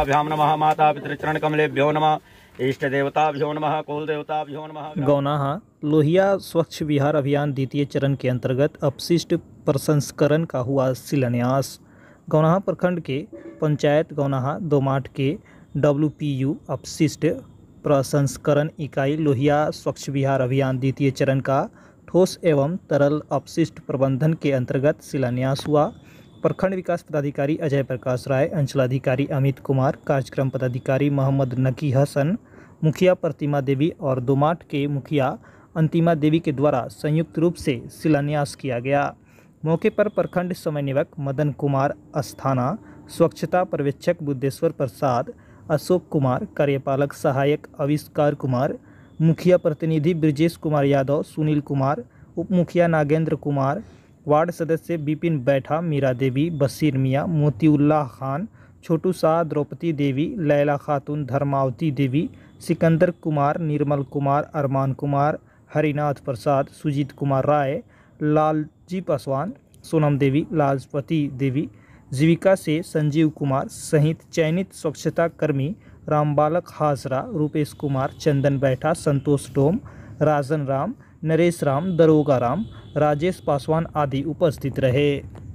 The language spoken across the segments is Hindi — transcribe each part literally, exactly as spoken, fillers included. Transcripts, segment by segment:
देवताभ्यां नमः। माता पितृचरण कमलेभ्यो नमः। इष्ट देवताभ्यो नमः। कुल देवताभ्यो नमः। गौनाहा लोहिया स्वच्छ विहार अभियान द्वितीय चरण के अंतर्गत अपशिष्ट प्रसंस्करण का हुआ शिलान्यास। गौनाहा प्रखंड के पंचायत गौनाहा दोमाट के डब्ल्यू पी यू अपशिष्ट प्रसंस्करण इकाई लोहिया स्वच्छ विहार अभियान द्वितीय चरण का ठोस एवं तरल अपशिष्ट प्रबंधन के अंतर्गत शिलान्यास हुआ। प्रखंड विकास पदाधिकारी अजय प्रकाश राय, अंचलाधिकारी अमित कुमार, कार्यक्रम पदाधिकारी मोहम्मद नकी हसन, मुखिया प्रतिमा देवी और दोमाट के मुखिया अंतिमा देवी के द्वारा संयुक्त रूप से शिलान्यास किया गया। मौके पर प्रखंड समन्वयक मदन कुमार अस्थाना, स्वच्छता पर्यवेक्षक बुद्धेश्वर प्रसाद, अशोक कुमार, कार्यपालक सहायक आविष्कार कुमार, मुखिया प्रतिनिधि ब्रजेश कुमार यादव, सुनील कुमार, उप मुखिया नागेंद्र कुमार, वार्ड सदस्य बिपिन बैठा, मीरा देवी, बशीर मियाँ, मोतीउल्लाह खान, छोटू शाह, द्रौपदी देवी, लैला खातून, धर्मावती देवी, सिकंदर कुमार, निर्मल कुमार, अरमान कुमार, हरिनाथ प्रसाद, सुजीत कुमार राय, लालजी पासवान, सोनम देवी, लाजपति देवी, जीविका से संजीव कुमार सहित चयनित स्वच्छता कर्मी रामबालक हाजरा, रूपेश कुमार, चंदन बैठा, संतोष डोम, राजन राम, नरेश राम, दरोगा राम, राजेश पासवान आदि उपस्थित रहे।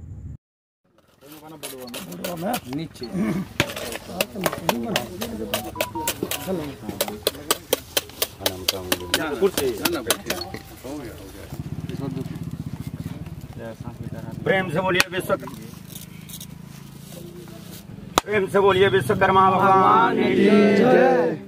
प्रेम से बोलिए विश्व प्रेम से बोलिए विश्वकर्मा भगवान की जय।